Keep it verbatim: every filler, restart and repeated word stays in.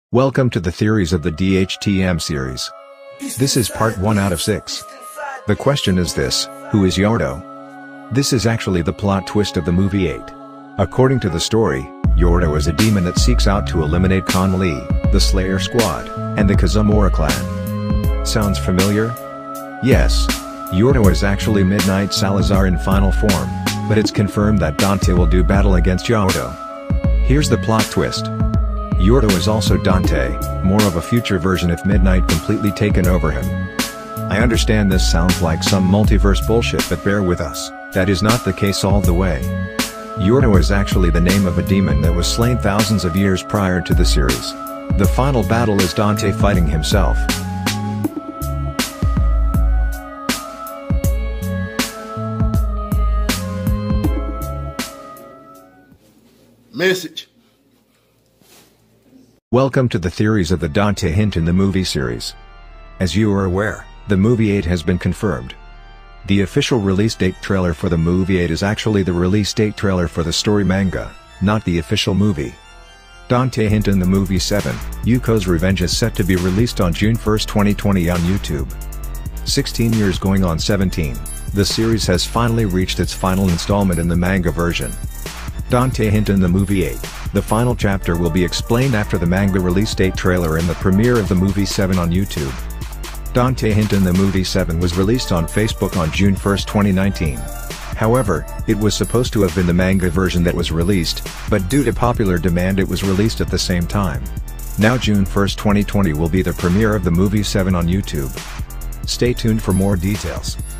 Welcome to the Theories of the D H T M series. This is part one out of six. The question is this: who is Yordo? This is actually the plot twist of the movie eight. According to the story, Yordo is a demon that seeks out to eliminate Kon Lee, the Slayer Squad, and the Kazumora clan. Sounds familiar? Yes. Yordo is actually Midnight Salazar in final form, but it's confirmed that Dante will do battle against Yordo. Here's the plot twist. Yordo is also Dante, more of a future version if Midnight completely taken over him. I understand this sounds like some multiverse bullshit, but bear with us, that is not the case all the way. Yordo is actually the name of a demon that was slain thousands of years prior to the series. The final battle is Dante fighting himself. Message. Welcome to the theories of the Dante hint in the movie series. As you are aware, the movie eight has been confirmed. The official release date trailer for the movie eight is actually the release date trailer for the story manga, not the official movie. Dante hint in the movie seven, Yuko's Revenge, is set to be released on June first twenty twenty on YouTube. sixteen years going on seventeen, the series has finally reached its final installment in the manga version. Dante hint in the movie eight, the final chapter will be explained after the manga release date trailer and the premiere of the movie seven on YouTube. Dante hint in the movie seven was released on Facebook on June first twenty nineteen. However, it was supposed to have been the manga version that was released, but due to popular demand it was released at the same time. Now June first twenty twenty will be the premiere of the movie seven on YouTube. Stay tuned for more details.